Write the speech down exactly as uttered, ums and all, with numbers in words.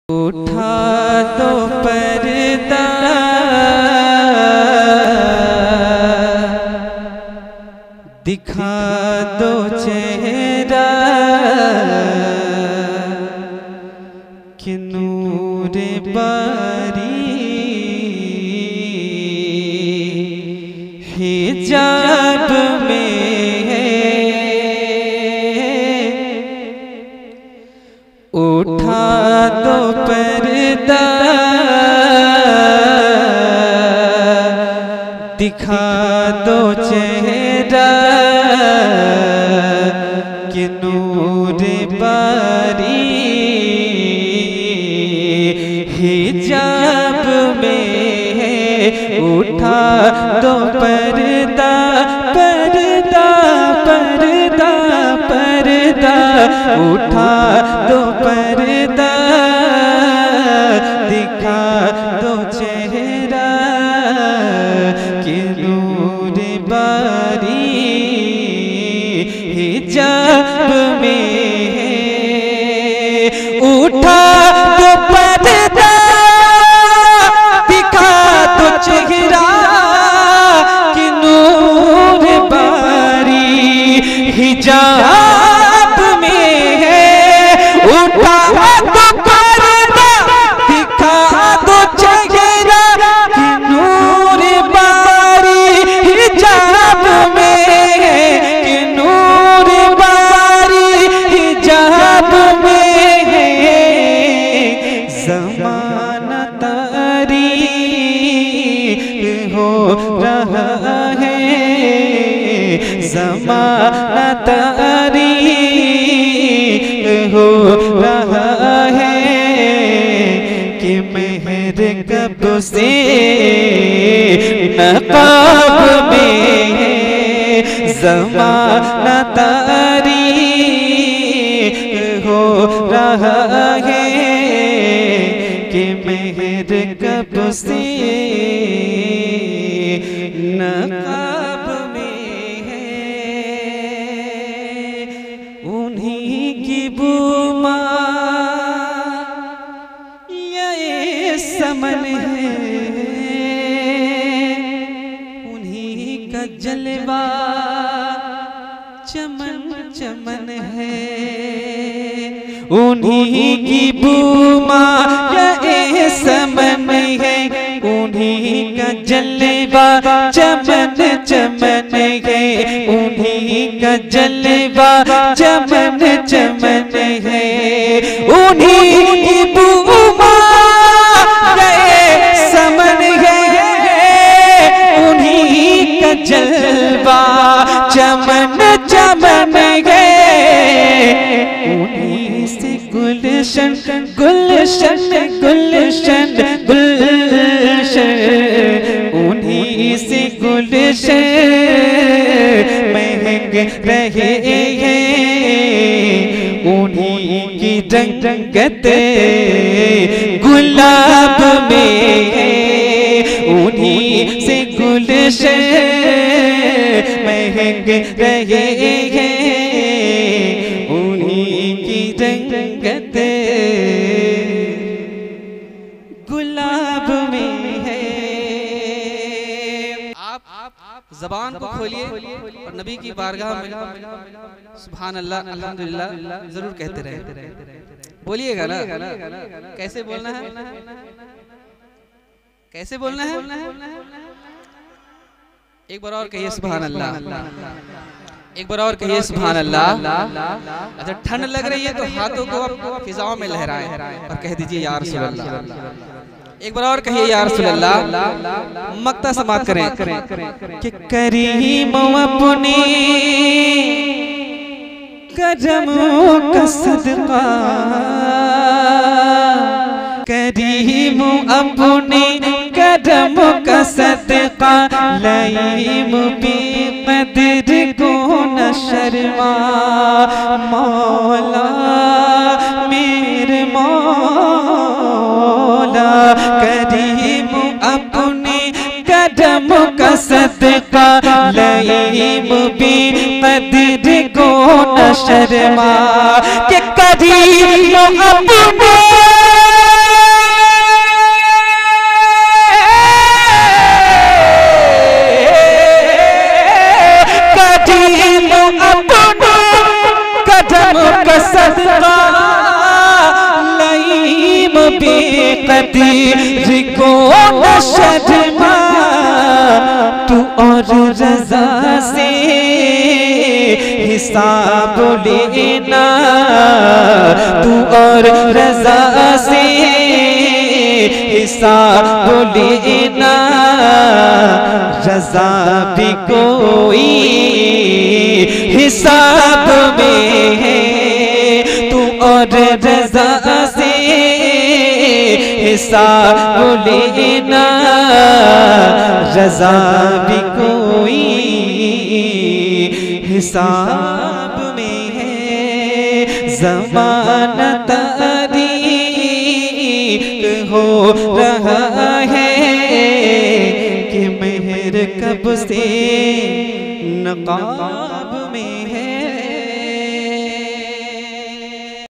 उठा दो पर्दा दिखा दो चेहरा कि नूर बारी हिजाब में उठा दो पर्दा दिखा दो चेहरा कि नूर बारी हिजाब में उठा दो पर्दा पर्दा पर्दा पर्दा उठा दो पर्दा दिखा दो चेहरा कि नूर बारी हिजाब में उठा दो पर्दा दिखा दो चेहरा कि नूर बारी हिजाब में उठा दो पर्दा दिखा दो चेहरा कि नूर बारी हिजाब में कि नूर बारी हिजाब में ज़माना तारीक हो रहा है ज़माना तारीक हो रहा है कि मेहर कब से नकाब में ज़माना तारीक हो रहा है कि मेहर कब से नकाब में है उन्हीं की बूमा ये समन है उन्हीं का जलवा चमन चमन है उन्हीं की बूमा ये समन है उन्हीं का जलवा चमन चमन है उन्हीं का जलवा चमन चमन है उन्हीं की बूमा ये समन है उन्हीं का जलवा चमन चमन है उन्हीं से गुलशन गुलशन गुलशन गुलशन उन्हीं से गुलशन महक रहे हैं उन्हीं की रंगत गुलाब में है उन्हीं से गुलशन महक रहे हैं उन्हीं की रंगत गुलाब में है। आप ज़बान को खोलिए और नबी की बारगाह में सुभान अल्लाह अल्हम्दुलिल्लाह जरूर कहते रहे। बोलिएगा ना, कैसे बोलना है, कैसे बोलना है? एक बार और कहिए सुभान अल्लाह, एक बार और कहिए सुभान अल्लाह। अच्छा, ठंड लग रही है तो हाथों को आप फिजाओं में लहराएं और कह दीजिए या रसूल अल्लाह। एक बार और कहिए या रसूल अल्लाह। मक्ता समात करें कि करीम अपने करमों का सदका करीम अपने करमों का सदका लईम बेक़दर को न शर्मा मौला मेरे मौला करीम अपने करमों का सदका लईम बेक़दर को न शर्मा के करीम अपने बेकदीर को न शर्मा, तू और रज़ा से हिसाब लेना, तू और रज़ा से हिसाब लेना। रज़ा भी कोई हिसाब में है, तू और रज़ा से हिसाब लेना। रज़ा भी कोई हिसाब में है। ज़माना तारीक हो रहा है कि मेहर कब से नक़ाब